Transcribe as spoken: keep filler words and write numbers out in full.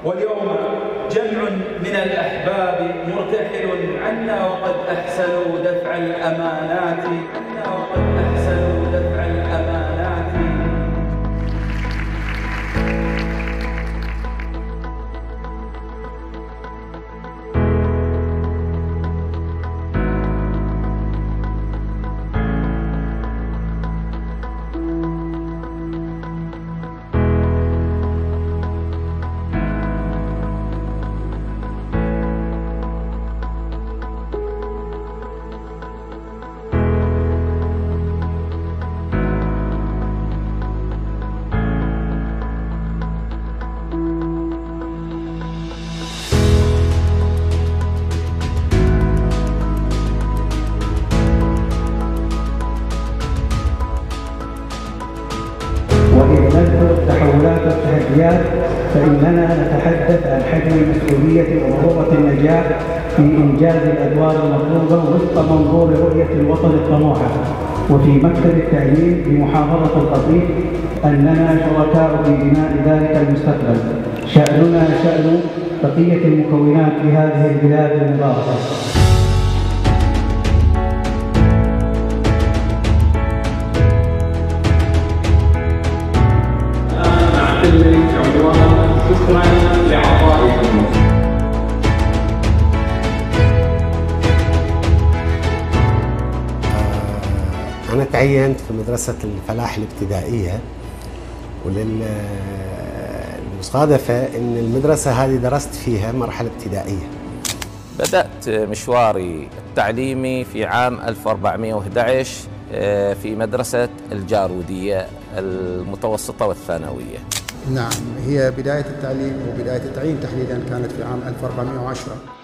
واليوم جمع من الأحباب مرتحل عنا وقد أحسنوا دفع الأمانات عنا وقد أحسنوا دفع الأمانات. وإن نذكر التحولات والتحديات فإننا نتحدث عن حجم المسؤولية وضرورة النجاح في إنجاز الأدوار المطلوبة وفق منظور رؤية الوطن الطموحة. وفي مكتب التعليم بمحافظة القطيف أننا شركاء في بناء ذلك المستقبل. شأننا شأن بقية المكونات في هذه البلاد المباركة. شكرا لعطائكم. أنا تعينت في مدرسة الفلاح الابتدائية، وللمصادفة أن المدرسة هذه درست فيها مرحلة ابتدائية. بدأت مشواري التعليمي في عام ألف وأربعمئة وأحد عشر في مدرسة الجارودية المتوسطة والثانوية. نعم، هي بداية التعليم وبداية التعيين تحديدا كانت في عام ألف وأربعمئة وعشرة.